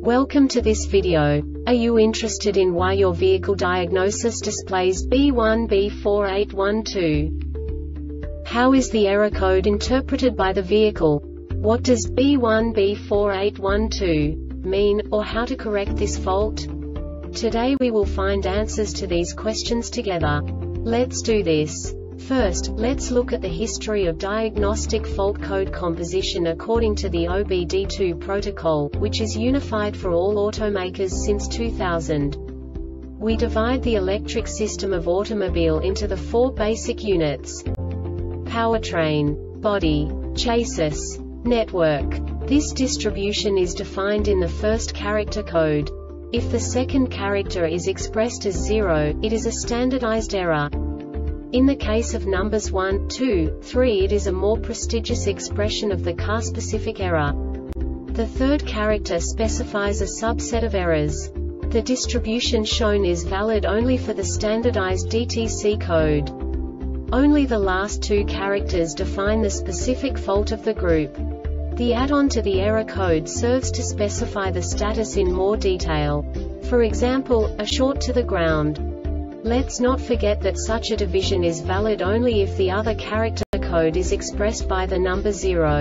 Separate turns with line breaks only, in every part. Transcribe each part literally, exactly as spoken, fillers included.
Welcome to this video. Are you interested in why your vehicle diagnosis displays B one B four eight one two? How is the error code interpreted by the vehicle? What does B one B four eight one two mean, or how to correct this fault? Today we will find answers to these questions together. Let's do this. First, let's look at the history of diagnostic fault code composition according to the O B D two protocol, which is unified for all automakers since two thousand. We divide the electric system of automobile into the four basic units: powertrain, body, chassis, network. This distribution is defined in the first character code. If the second character is expressed as zero, it is a standardized error. In the case of numbers one, two, three, it is a more prestigious expression of the car-specific error. The third character specifies a subset of errors. The distribution shown is valid only for the standardized D T C code. Only the last two characters define the specific fault of the group. The add-on to the error code serves to specify the status in more detail. For example, a short to the ground. Let's not forget that such a division is valid only if the other character code is expressed by the number zero.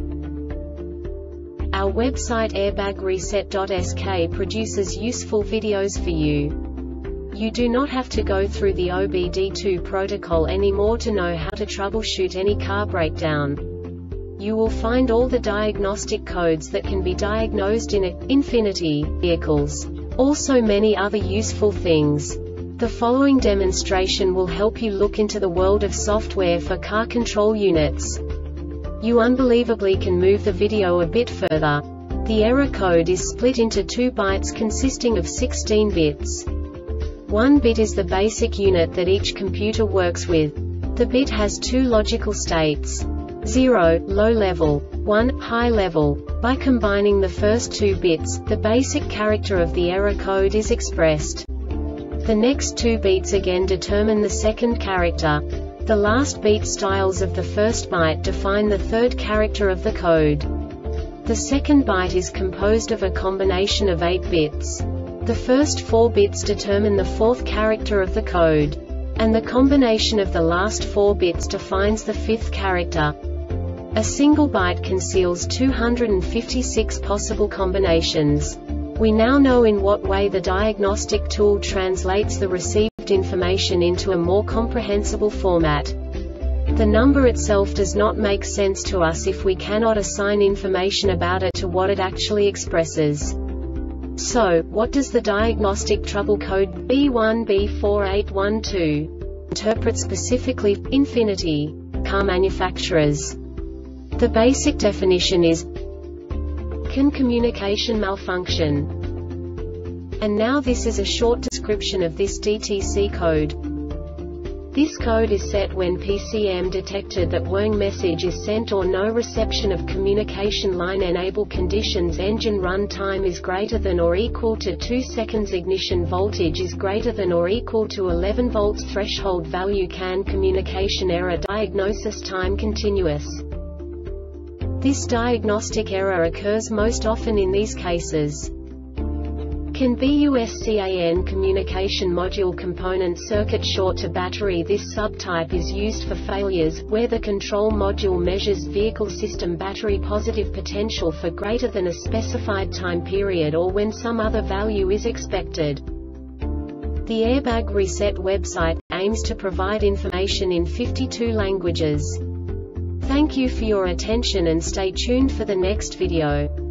Our website airbag reset dot S K produces useful videos for you. You do not have to go through the O B D two protocol anymore to know how to troubleshoot any car breakdown. You will find all the diagnostic codes that can be diagnosed in Infinity vehicles. Also many other useful things. The following demonstration will help you look into the world of software for car control units. You unbelievably can move the video a bit further. The error code is split into two bytes consisting of sixteen bits. One bit is the basic unit that each computer works with. The bit has two logical states: zero, low level, one, high level. By combining the first two bits, the basic character of the error code is expressed. The next two beats again determine the second character. The last beat styles of the first byte define the third character of the code. The second byte is composed of a combination of eight bits. The first four bits determine the fourth character of the code. And the combination of the last four bits defines the fifth character. A single byte conceals two hundred fifty-six possible combinations. We now know in what way the diagnostic tool translates the received information into a more comprehensible format. The number itself does not make sense to us if we cannot assign information about it to what it actually expresses. So, what does the diagnostic trouble code B one B four eight one two interpret specifically for Infinity car manufacturers? The basic definition is: can communication malfunction? And now this is a short description of this D T C code. This code is set when P C M detected that warning message is sent or no reception of communication line enable conditions engine run time is greater than or equal to two seconds ignition voltage is greater than or equal to eleven volts threshold value can communication error diagnosis time continuous. This diagnostic error occurs most often in these cases. Can BUSCAN communication module component circuit short to battery? This subtype is used for failures, where the control module measures vehicle system battery positive potential for greater than a specified time period or when some other value is expected. The Airbag Reset website aims to provide information in fifty-two languages. Thank you for your attention and stay tuned for the next video.